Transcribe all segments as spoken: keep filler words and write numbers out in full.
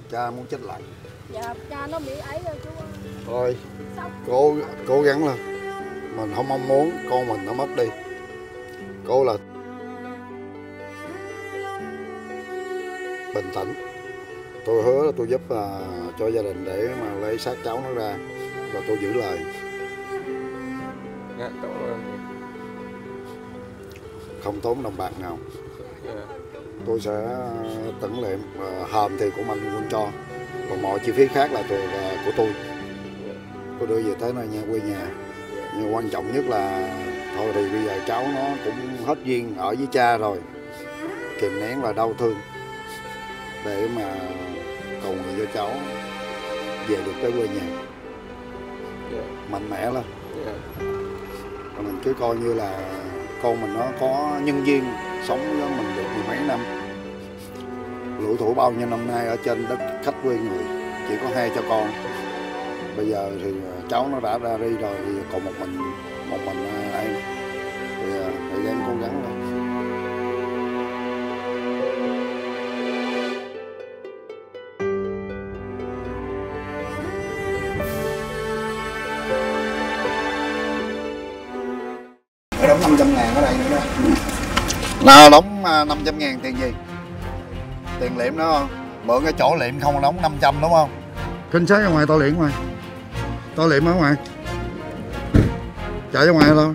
cha muốn chết lặng. Dạ cha nó bị ấy rồi chú. Thôi cố cố gắng lên, mình không mong muốn con mình nó mất đi. Cố là bình tĩnh. Tôi hứa là tôi giúp uh, cho gia đình để mà lấy xác cháu nó ra, và tôi giữ lời. Dạ, cảm ơn. Không tốn đồng bạc nào. Dạ. Tôi sẽ tận liệm, uh, hòm thì của mình luôn cho, còn mọi chi phí khác là tôi uh, của tôi. Dạ. Tôi đưa về tới nơi nhà, quê nhà. Nhưng quan trọng nhất là thôi thì bây giờ cháu nó cũng hết duyên ở với cha rồi, kìm nén là đau thương để mà cầu nguyện cho cháu về được tới quê nhà. Yeah. Mạnh mẽ lên. Yeah. Và mình cứ coi như là con mình nó có nhân duyên sống với mình được mười mấy năm, lủi thủi bao nhiêu năm nay ở trên đất khách quê người, chỉ có hai cho con. Bây giờ thì cháu nó đã ra đi rồi thì còn một mình một mình em, thì thời gian cố gắng lên. Đóng năm trăm ngàn ở đây nữa đó. Nào đóng năm trăm ngàn tiền gì? Tiền liệm đó không? Mượn cái chỗ liệm không đóng năm trăm đúng không? Kinh sát ra ngoài tôi liệm ngoài. Tôi liệm ở ngoài. Chạy ra ngoài thôi.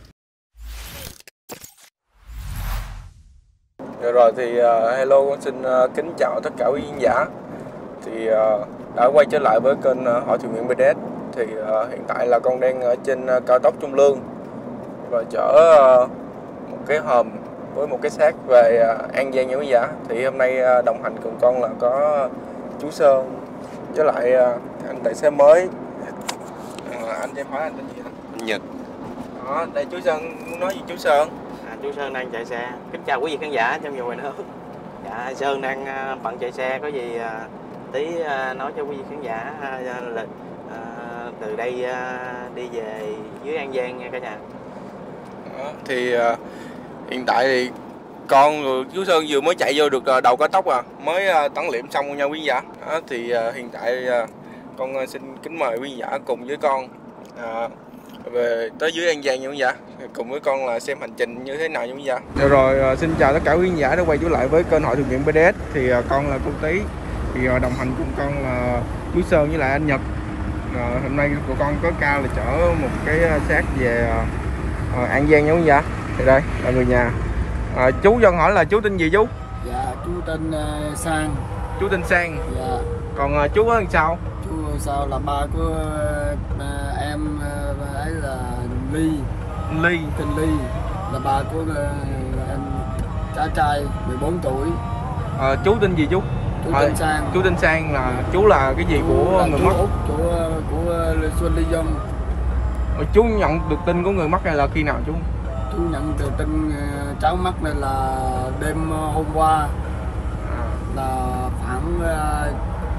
Rồi, rồi thì uh, hello, con xin uh, kính chào tất cả quý khán giả. Thì uh, đã quay trở lại với kênh uh, Hội Thiện Nguyện bê đê ét. Thì uh, hiện tại là con đang ở trên uh, cao tốc Trung Lương và chở uh, một cái hòm với một cái xác về uh, An Giang nha quý giả. Thì hôm nay uh, đồng hành cùng con là có chú Sơn với lại uh, anh tài xế mới. Uh, anh cho em hỏi anh tên gì đó? Anh Nhật. Đó, đây chú Sơn muốn nói gì chú Sơn? À, chú Sơn đang chạy xe. Kính chào quý vị khán giả trong nhiều ngoài nước. Dạ, Sơn đang uh, bận chạy xe, có gì uh, tí uh, nói cho quý vị khán giả uh, lịch uh, từ đây uh, đi về dưới An Giang nha cả nhà. Đó, thì uh, hiện tại thì con chú Sơn vừa mới chạy vô được uh, đầu cao tốc à, mới uh, tấn liệm xong nha quý vị giả. Đó, thì uh, hiện tại uh, con uh, xin kính mời quý vị giả cùng với con uh, về tới dưới An Giang nha quý vị giả, cùng với con là xem hành trình như thế nào nha quý vị giả. Rồi, rồi xin chào tất cả quý vị giả đã quay trở lại với kênh Hội Thiện Nguyện bê đê ét. Thì uh, con là cô Tí, thì uh, đồng hành cùng con là chú Sơn với lại anh Nhật. Uh, hôm nay của con có ca là chở một cái xác về uh, An Giang nha quý vị giả. Thì đây là người nhà. À, chú Dân hỏi là chú tên gì chú? Dạ chú tên uh, Sang. Chú tên Sang. Dạ. Còn uh, chú làm sao? Chú sao là ba của uh, em uh, ấy là Ly. Ly. Tên Ly là ba của uh, em cháu trai mười bốn tuổi. À, chú tên gì chú? Chú à, tên Sang. Chú tên Sang là chú là cái gì chú của người chú mất? Út của của Xuân Ly Dân. À, chú nhận được tin của người mất này là khi nào chú? Chú nhận từ tin uh, cháu mất này là đêm uh, hôm qua, à. là khoảng uh,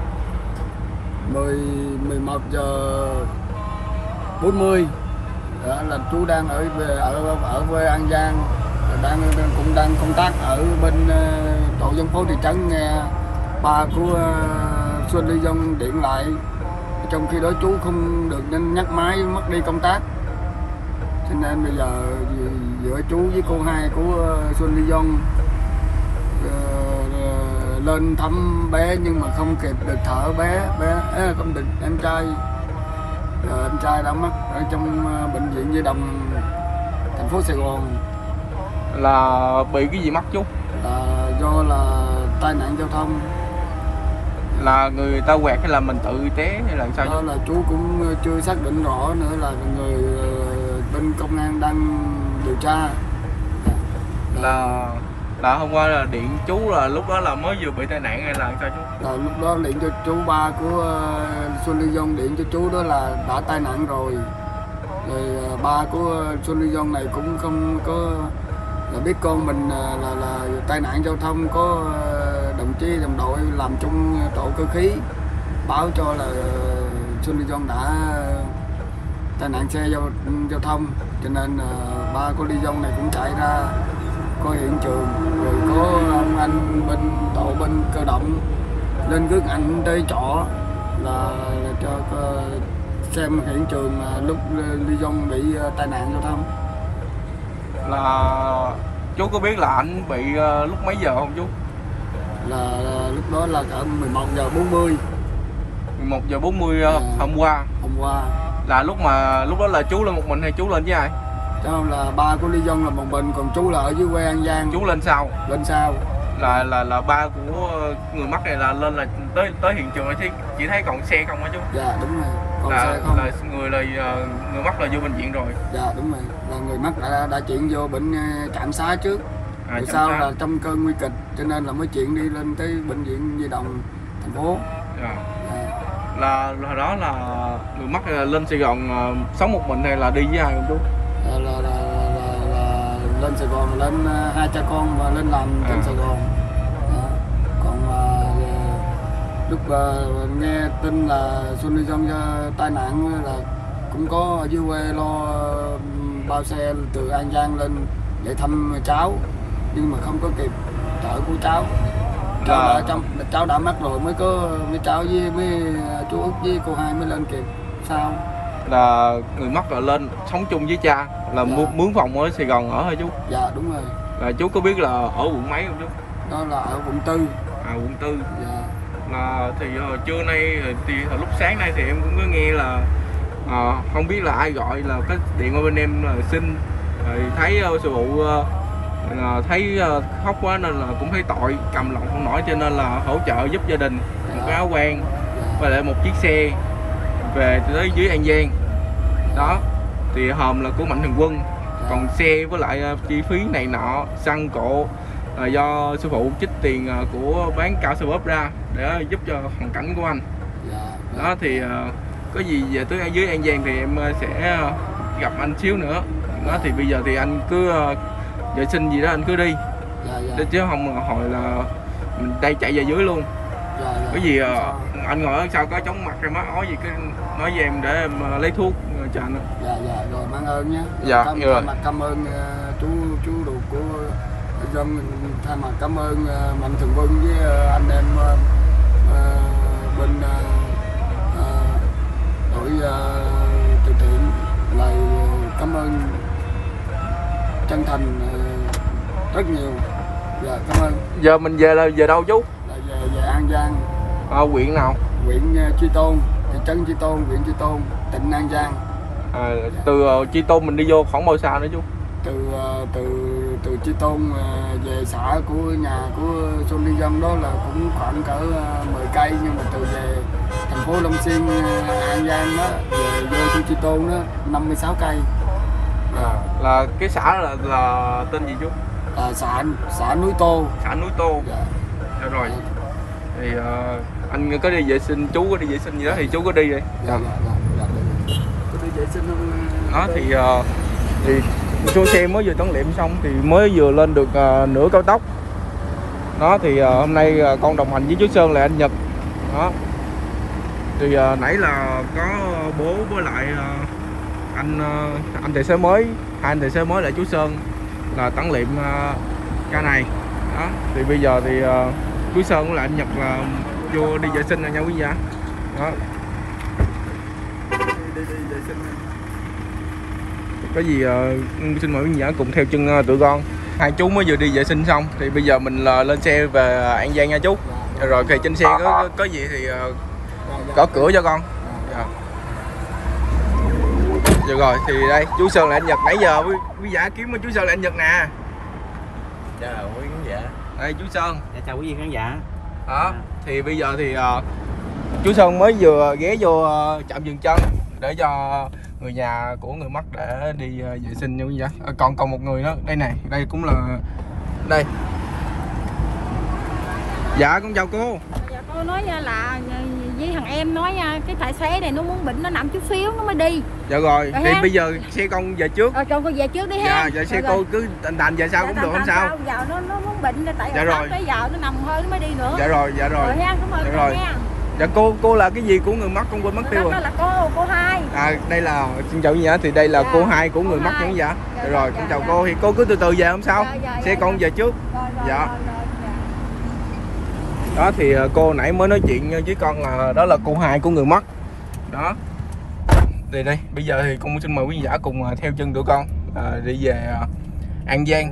mười mười một giờ bốn mươi. Đó là chú đang ở về ở ở quê An Giang, đang cũng đang công tác ở bên uh, tổ dân phố thị trấn, nghe ba của uh, Xuân Ly Dân điện lại, trong khi đó chú không được nên nhắc máy, mất đi công tác, cho nên bây giờ giữa chú với cô hai của Xuân Ly Dân uh, lên thăm bé nhưng mà không kịp được thở bé bé không được em trai. Rồi anh trai đã mất ở trong bệnh viện Nhi Đồng thành phố Sài Gòn. Là bị cái gì mất chú? Là do là tai nạn giao thông. Là người ta quẹt hay là mình tự y tế hay là sao? Đó là chú cũng chưa xác định rõ nữa, là người bên công an đang điều tra. Là là hôm qua là điện chú là lúc đó là mới vừa bị tai nạn hay là sao chú? Là lúc đó điện cho chú, ba của Xuân Ly Dân điện cho chú đó là đã tai nạn rồi. Rồi ba của Xuân Ly Dân này cũng không có là biết con mình là, là, là tai nạn giao thông, có đồng chí đồng đội làm chung tổ cơ khí báo cho là Xuân Ly Dân đã tai nạn xe giao, giao thông, cho nên uh, ba của Ly Dân này cũng chạy ra có hiện trường, rồi có ông anh bên tổ bên cơ động lên rước anh tới chỗ là, là cho uh, xem hiện trường uh, lúc Ly Dông bị uh, tai nạn giao thông. Là chú có biết là anh bị uh, lúc mấy giờ không chú? Là, là lúc đó là cỡ mười một giờ bốn mươi. mười một giờ bốn mươi uh, à, hôm qua. Hôm qua. Là lúc mà lúc đó là chú lên một mình hay chú lên với ai? Chứ không, là ba của Ly Dông là một mình, còn chú là ở dưới quê An Giang. Chú lên sau. Lên sau. Là là là ba của người mắc này là lên là tới tới hiện trường thì chỉ thấy còn xe không hả chú? Dạ đúng rồi. Còn là, xe không. Là người là người mắc là vô bệnh viện rồi. Dạ đúng rồi. Là người mắc đã đã chuyển vô bệnh trạm xá trước. À, rồi sau là trong cơn nguy kịch cho nên là mới chuyển đi lên tới bệnh viện Nhi Đồng thành phố. Dạ. Dạ. Là hồi đó là người mắc là lên Sài Gòn sống một mình hay là đi với ai không chú? Là, là, là, là, là lên Sài Gòn, lên uh, hai cha con và lên làm trên à. Sài Gòn. Đó. Còn uh, lúc uh, nghe tin là Xuân Ly Dông tai nạn là cũng có ở dưới quê lo uh, bao xe từ An Giang lên để thăm cháu, nhưng mà không có kịp chở của cháu. Cháu đã, trong, cháu đã mất rồi mới có mấy cháu với mấy chú Út với cô Hai mới lên kịp sau. Là người mắc là lên sống chung với cha, là dạ. mướn phòng ở Sài Gòn ở hả chú? Dạ đúng rồi. Là chú có biết là ở quận mấy không chú? Đó là ở quận tư. À quận tư. Dạ. Là thì hồi trưa nay thì hồi lúc sáng nay thì em cũng có nghe là à, không biết là ai gọi là cái điện qua bên em là xin, rồi thấy uh, sư phụ uh, là thấy uh, khóc quá nên là cũng thấy tội, cầm lòng không nổi cho nên là hỗ trợ giúp gia đình một cái áo quan và lại một chiếc xe về tới dưới An Giang. Đó thì hòm là của Mạnh Thường Quân, còn xe với lại uh, chi phí này nọ xăng cộ là do sư phụ trích tiền uh, của bán cao su bóp ra để giúp cho hoàn cảnh của anh. Đó thì uh, có gì về tới dưới An Giang thì em uh, sẽ uh, gặp anh xíu nữa. Đó thì bây giờ thì anh cứ uh, vệ sinh gì đó anh cứ đi. Dạ, dạ. Chứ không hỏi là mình đây chạy về dưới luôn. Dạ, dạ. Cái gì uh, anh ngồi ở sau có chóng mặt hay má ói gì cứ nói với em để em uh, lấy thuốc uh, cho anh. Dạ dạ rồi mang ơn nhé. Dạ cảm, rồi. Thay mặt cảm ơn uh, chú chú ruột của Dông, thay mặt cảm ơn uh, Mạnh Thường Quân với uh, anh em uh, uh, bên uh, uh, đội uh, từ thiện lời uh, cảm ơn chân thành uh, rất nhiều. Dạ cảm ơn. Giờ mình về là về đâu chú? Là về về An Giang. À, huyện nào? Huyện uh, Chi Tôn, thị trấn Chi Tôn, huyện Chi Tôn, tỉnh An Giang. À, từ uh, Chi Tôn mình đi vô khoảng bao xa nữa chú? Từ uh, từ từ Chi Tôn uh, về xã của nhà của Xuân Ly Dông đó là cũng khoảng cỡ uh, mười cây, nhưng mà từ về thành phố Long Xuyên uh, An Giang đó về vô từ Chi Tôn đó năm mươi sáu cây. À, là cái xã là, là tên gì chú? À, xã xã núi Tô. Xã núi Tô. Dạ. Dạ rồi. Thì uh, anh có đi vệ sinh, chú có đi vệ sinh gì đó thì chú có đi đi. Dạ, dạ, dạ, dạ, dạ. Có đi vệ sinh không? Đó thì uh, thì chú xe mới vừa tấn liệm xong thì mới vừa lên được uh, nửa cao tốc. Đó thì uh, hôm nay uh, con đồng hành với chú Sơn là anh Nhật. Đó. Thì uh, nãy là có bố với lại uh, anh uh, anh tài xế mới, hai anh tài xế mới lại chú Sơn là tấn liệm uh, ca này. Đó thì bây giờ thì uh, chú Sơn với lại anh Nhật là vô đi vệ sinh rồi nha quý vị. Đó. Đi, đi, đi vệ sinh. Có gì uh, xin mời quý vị cùng theo chân uh, tụi con. Hai chú mới vừa đi vệ sinh xong thì bây giờ mình uh, lên xe về An Giang nha chú. Dạ, rồi thì trên xe có có, có gì thì uh, có cửa cho con. Dạ. Dạ rồi thì đây chú Sơn là anh Nhật, nãy giờ quý, quý giả kiếm chú Sơn là anh Nhật nè. Chào quý khán giả. Đây chú Sơn. Dạ, chào quý vị khán giả. Đó thì bây giờ thì uh, chú Sơn mới vừa ghé vô uh, trạm dừng chân để cho người nhà của người mắc để đi uh, vệ sinh như vậy. À, còn còn một người nữa đây này, đây cũng là đây. Dạ con chào cô. Dạ cô nói là với thằng em nói nha, cái tài xế này nó muốn bệnh nó nằm chút xíu nó mới đi. Dạ rồi, rồi thì ha? Bây giờ xe con về trước. Rồi con con về trước đi ha. Dạ, dạ xe rồi cô rồi. cứ tành tành về sau dạ, cũng được không sao. Giờ nó nó muốn bệnh tại dạ rồi. tới giờ nó nằm hơi nó mới đi nữa. Dạ rồi, dạ rồi. Rồi ha, cảm ơn dạ cô rồi. nha. Dạ cô cô là cái gì của người mắc con quên mất tiêu rồi. Đó là cô cô Hai. À đây là xin chào quý vị, thì đây là dạ, cô Hai của người mắc những dạ. Dạ, dạ rồi, dạ, con chào dạ. cô, thì cô cứ từ từ về không sao. Dạ, dạ, xe dạ, con dạ. về trước. Rồi, rồi, dạ. Rồi, rồi, dạ. Đó thì cô nãy mới nói chuyện với con là đó là cô hai của người mất. Đó. Thì đây, bây giờ thì con xin mời quý giả cùng theo chân tụi con à, đi về An Giang.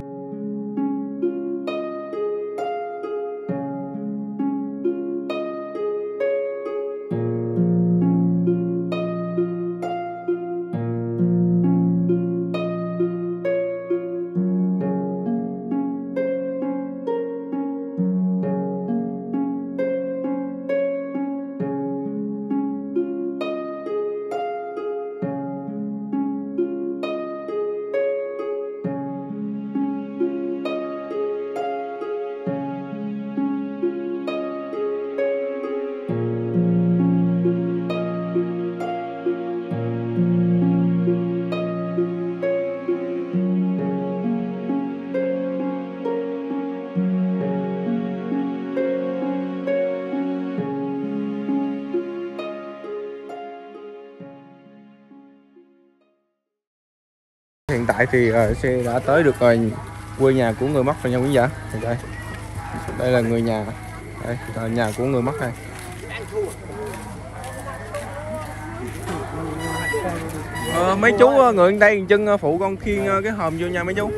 Hiện tại thì uh, xe đã tới được rồi, quê nhà của người mất rồi nha quý giả. Đây, đây là người nhà, đây là nhà của người mất đây. Uh, mấy chú uh, người đây chân uh, phụ con khiêng uh, cái hòm vô nhà mấy chú.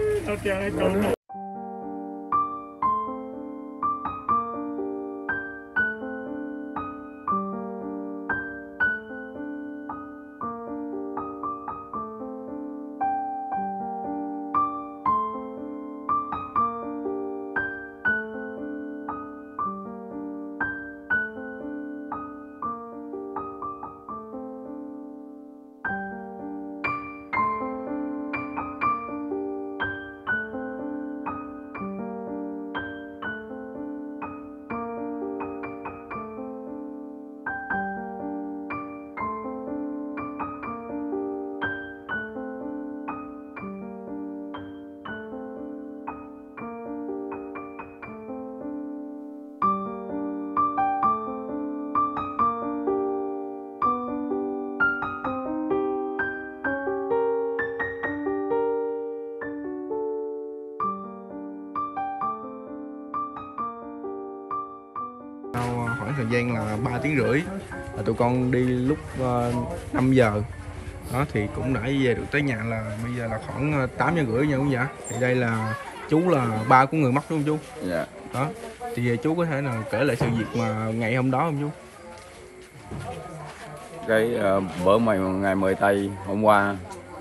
Khoảng thời gian là ba tiếng rưỡi là tụi con đi lúc uh, năm giờ. Đó thì cũng đã về được tới nhà là bây giờ là khoảng tám giờ rưỡi nha quý vị. Thì đây là chú là ba của người mất đúng không chú? Dạ. Đó thì chú có thể nào kể lại sự việc mà ngày hôm đó không chú? Cái uh, bữa mày ngày mười tây hôm qua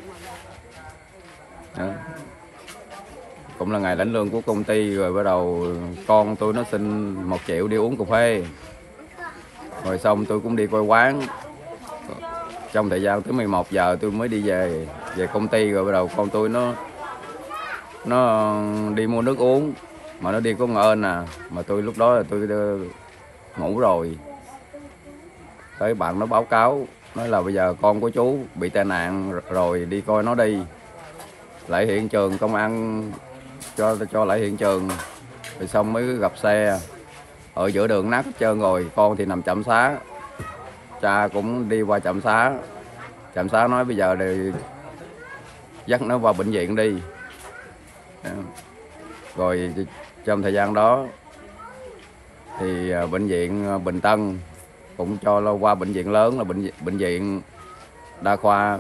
đó. Cũng là ngày lãnh lương của công ty, rồi bắt đầu con tôi nó xin một triệu đi uống cà phê, rồi xong tôi cũng đi coi quán. Trong thời gian tới mười một giờ tôi mới đi về về công ty, rồi bắt đầu con tôi nó nó đi mua nước uống mà nó đi có ơn à, mà tôi lúc đó là tôi ngủ rồi. Tới bạn nó báo cáo nói là bây giờ con của chú bị tai nạn rồi, đi coi nó đi. Lại hiện trường, công an cho cho lại hiện trường, rồi xong mới gặp xe ở giữa đường nát hết trơn rồi. Con thì nằm trạm xá, cha cũng đi qua trạm xá, trạm xá nói bây giờ thì dắt nó vào bệnh viện đi. Rồi trong thời gian đó thì bệnh viện Bình Tân cũng cho lo qua bệnh viện lớn là bệnh bệnh viện đa khoa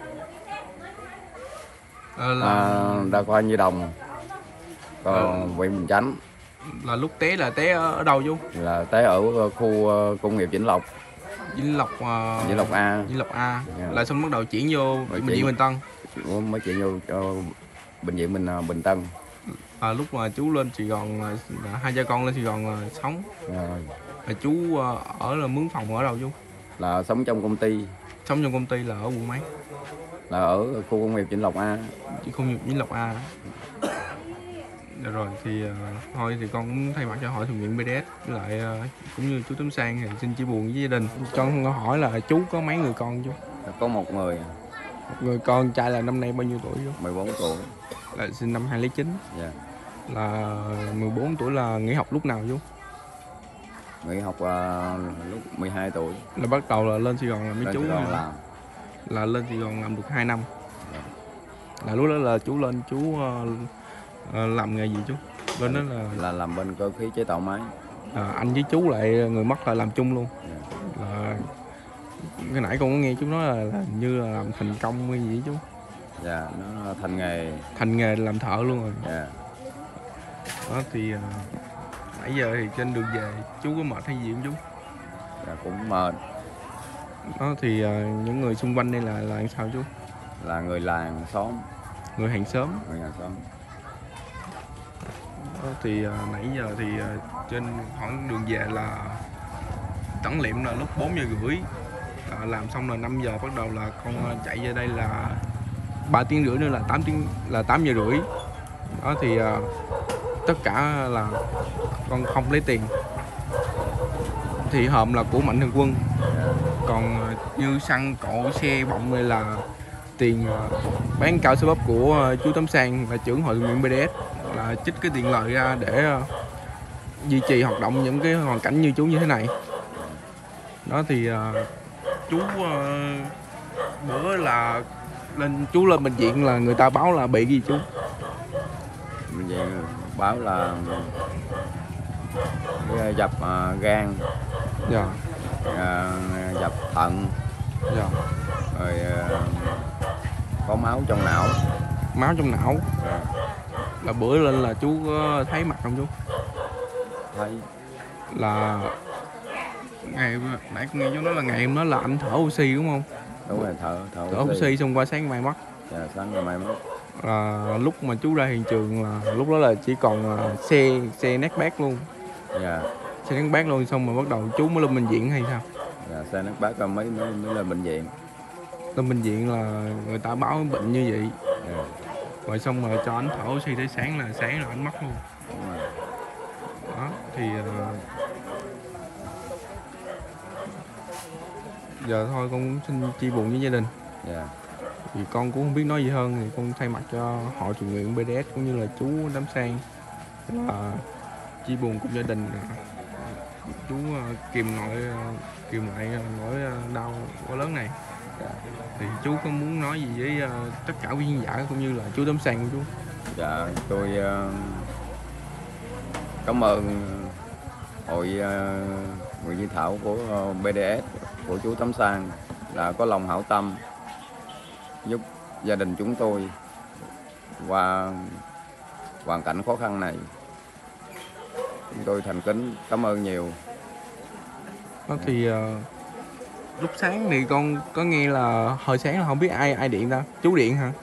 à, là... à, đa khoa Nhi Đồng, còn huyện Bình Chánh. Là lúc té là té ở đâu chú? Là té ở khu công nghiệp Vĩnh Lộc. Vĩnh Lộc uh... Vĩnh Lộc A. Vĩnh Lộc A. Yeah. Là xong bắt đầu chuyển vô Rồi bệnh viện Bình Tân. Mới chuyển vô cho bệnh viện Bình Bình Tân. À, lúc mà chú lên Sài Gòn, hai cha con lên Sài Gòn sống. Rồi. Là chú ở là mướn phòng ở đâu chú? Là sống trong công ty. Sống trong công ty là ở quận mấy? Là ở khu công nghiệp Vĩnh Lộc A. Chứ không Vĩnh Lộc A. Rồi thì uh, thôi thì con cũng thay mặt cho hội thiện nguyện bê đê ét với lại uh, cũng như chú Tấm Sang thì xin chia buồn với gia đình. Con hỏi là chú có mấy người con chú? Có một người. Một người con trai là năm nay bao nhiêu tuổi chú? mười bốn tuổi. Là sinh năm hai không không chín. Dạ. Là mười bốn tuổi là nghỉ học lúc nào chú? Nghỉ học uh, lúc mười hai tuổi. Là bắt đầu là lên Sài Gòn là mấy lên chú Sài Gòn làm. Là lên Sài Gòn làm được hai năm. Dạ. Là lúc đó là chú lên chú uh, uh, làm nghề gì chú? Bên đó là là làm bên cơ khí chế tạo máy. à, anh với chú lại người mất là làm chung luôn. Là cái nãy con có nghe chú nói là, là như là làm thành công hay gì chú? Dạ, nó thành nghề. Thành nghề làm thợ luôn rồi. Dạ. Đó thì uh, nãy giờ thì trên đường về chú có mệt hay gì không chú? Dạ, cũng mệt. Đó thì uh, những người xung quanh đây là là làm sao chú? Là người làng xóm. Người hàng xóm. Người hàng xóm. Đó thì uh, nãy giờ thì uh, trên khoảng đường về là tẩn liệm là lúc bốn giờ rưỡi, à, làm xong là năm giờ bắt đầu là con chạy về đây là ba tiếng rưỡi nữa là tám tiếng là tám giờ rưỡi. Đó thì uh, tất cả là con không lấy tiền, thì hòm là của Mạnh Thường Quân, còn uh, như xăng cộ xe bọng này là tiền uh, bán cao su bắp của uh, chú Tấm Sang là trưởng hội nguyện bê đê ét, là trích cái tiền lời ra để uh, duy trì hoạt động những cái hoàn cảnh như chú như thế này. Đó thì uh, chú uh, bữa là lên chú lên bệnh viện là người ta báo là bị gì chú? Bệnh viện báo là dập uh, gan, Dạ. uh, dập thận, Dạ. rồi uh, có máu trong não. Máu trong não. Dạ. Là bữa lên là chú có thấy mặt không chú? Thấy. Là ngày nãy con nghe chú nói là ngày hôm đó là anh thở oxy đúng không? Đúng rồi, thở thở, Thở oxy xong qua sáng mai mất. Dạ, sáng ngày mai mất. Là lúc mà chú ra hiện trường là lúc đó là chỉ còn uh, xe xe nát bát luôn. Dạ. Xe nát bát luôn, xong rồi bắt đầu chú mới lên bệnh viện hay sao? Dạ, xe nát bát mới mới mới lên bệnh viện. Lên bệnh viện là người ta báo bệnh như vậy. Dạ. Rồi xong rồi cho anh thở oxy tới sáng là sáng là anh mất luôn. Đúng rồi. Đó thì uh, giờ thôi con cũng xin chia buồn với gia đình. Dạ. Thì con cũng không biết nói gì hơn, thì con thay mặt cho hội tình nguyện bê đê ét cũng như là chú Đám Sang là chia buồn cùng gia đình. Chú uh, kìm nội uh, kìm lại nỗi uh, đau quá lớn này. Dạ. Thì chú có muốn nói gì với uh, tất cả quý khán giả cũng như là chú Đám Sang của chú? Dạ, tôi uh, cảm ơn hội uh, người di thảo của uh, bê đê ét, của chú Tấm Sang đã có lòng hảo tâm giúp gia đình chúng tôi qua hoàn cảnh khó khăn này. Chúng tôi thành kính cảm ơn nhiều. Đó thì uh, lúc sáng thì con có nghe là hồi sáng là không biết ai ai điện ta, chú điện hả?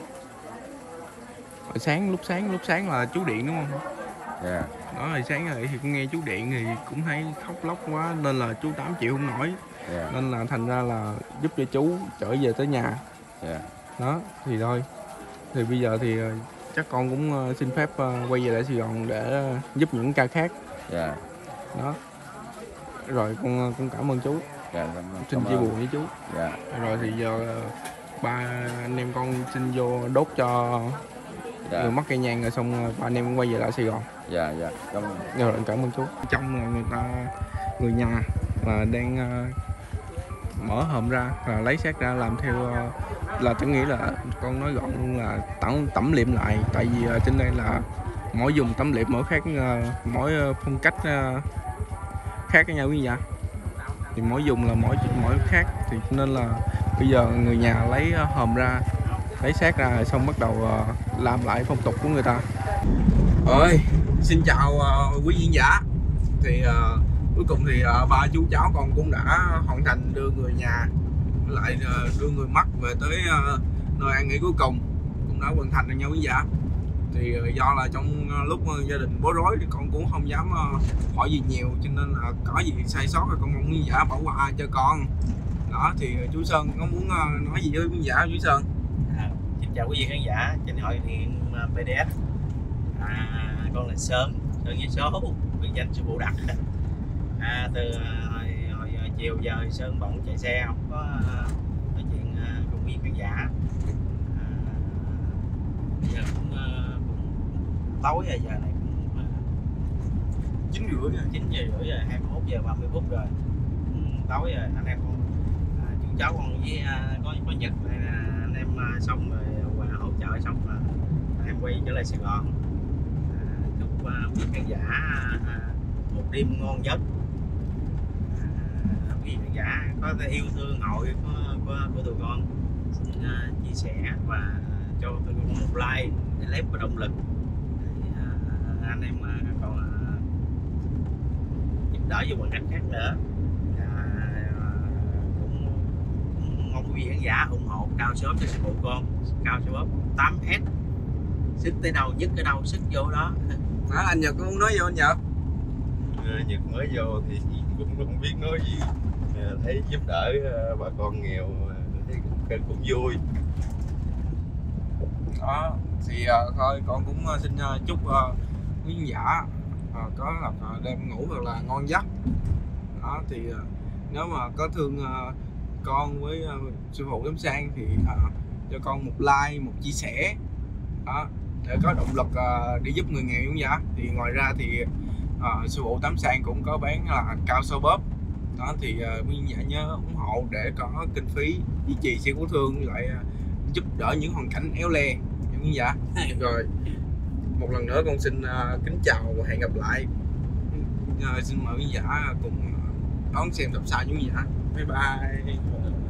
Hồi sáng lúc sáng lúc sáng là chú điện đúng không? Dạ. Yeah. Đó hồi sáng rồi thì con nghe chú điện thì cũng thấy khóc lóc quá nên là chú tám chịu không nổi. Yeah. Nên là thành ra là giúp cho chú trở về tới nhà. Yeah. Đó thì thôi. Thì bây giờ thì chắc con cũng xin phép quay về lại Sài Gòn để giúp những ca khác. Yeah. Đó. Rồi con cũng cảm ơn chú. Yeah, xin chia buồn với chú. Yeah. Rồi thì giờ ba anh em con xin vô đốt cho yeah. người mất cây nhang rồi xong ba anh em quay về lại Sài Gòn. Dạ dạ, cảm ơn. Rồi cảm ơn chú. Trong là người ta người nhà là đang uh, mở hòm ra và lấy xác ra làm theo uh, là tôi nghĩ là con nói gọn luôn là tẩm tẩm liệm lại, tại vì uh, trên đây là mỗi dùng tẩm liệm mỗi khác uh, mỗi uh, phong cách uh, khác với nhau quý vị. Thì mỗi dùng là mỗi mỗi khác, thì nên là bây giờ người nhà lấy uh, hòm ra, lấy xác ra rồi xong bắt đầu uh, làm lại phong tục của người ta. Ơi, xin chào uh, quý khán giả. Thì uh, cuối cùng thì uh, ba chú cháu con cũng đã hoàn thành đưa người nhà lại uh, đưa người mất về tới uh, nơi an nghỉ cuối cùng, cũng đã hoàn thành rồi nha quý giả. Thì uh, do là trong uh, lúc uh, gia đình bối rối thì con cũng không dám uh, hỏi gì nhiều, cho nên là có gì sai sót thì con mong quý giả bỏ qua cho con. Đó thì uh, chú Sơn có muốn uh, nói gì với quý giả chú Sơn? À, xin chào quý vị khán giả trên hội thiện bê đê ét. À, con là Sơn, Sơn với số biệt danh sư phụ đặc. À, từ hồi, hồi chiều giờ Sơn bận chạy xe không có nói chuyện cùng quý vị khán giả. À, bây giờ cũng, cũng tối rồi, giờ này cũng chín rưỡi rồi, chín giờ rưỡi rồi, hai mươi mốt giờ ba mươi phút rồi, cũng tối rồi. Anh em con à, chú cháu con với có có Nhật này là anh em xong rồi và hỗ trợ xong là anh em quay trở lại Sài Gòn. À, chúc quý khán giả à, một đêm ngon giấc. À, quý vị khán giả có thể yêu thương hội của, của, của tụi con, xin uh, chia sẻ và cho tụi con một like để lấy một động lực để uh, anh em uh, còn uh, giúp đỡ vô bằng cách khác nữa. Cũng, cũng mong quý vị khán giả ủng hộ Cao Shop cho sư phụ con. Cao Shop tám S, sức tới đâu nhất tới đâu sức vô đó. Đó, anh Nhật có muốn nói vô anh Nhật? À, Nhật mới vô thì cũng không biết nói gì, à, thấy giúp đỡ bà con nghèo thấy cũng, cũng vui. Đó thì uh, thôi con cũng uh, xin uh, chúc uh, quý khán giả uh, có là uh, đêm ngủ thật là ngon giấc. Đó thì uh, nếu mà có thương uh, con với uh, sư phụ Giám Sang thì uh, cho con một like, một chia sẻ đó, để có động lực uh, đi giúp người nghèo giống vậy. Thì ngoài ra thì uh, sư phụ Tám Sang cũng có bán là cao sâu bóp đó, thì uh, quý khán giả nhớ ủng hộ để có kinh phí duy trì xe cứu thương, lại uh, giúp đỡ những hoàn cảnh éo le những khán giả. Rồi một lần nữa con xin uh, kính chào và hẹn gặp lại. Uh, xin mời quý khán giả cùng đón xem tập sau những khán giả. Bye bye.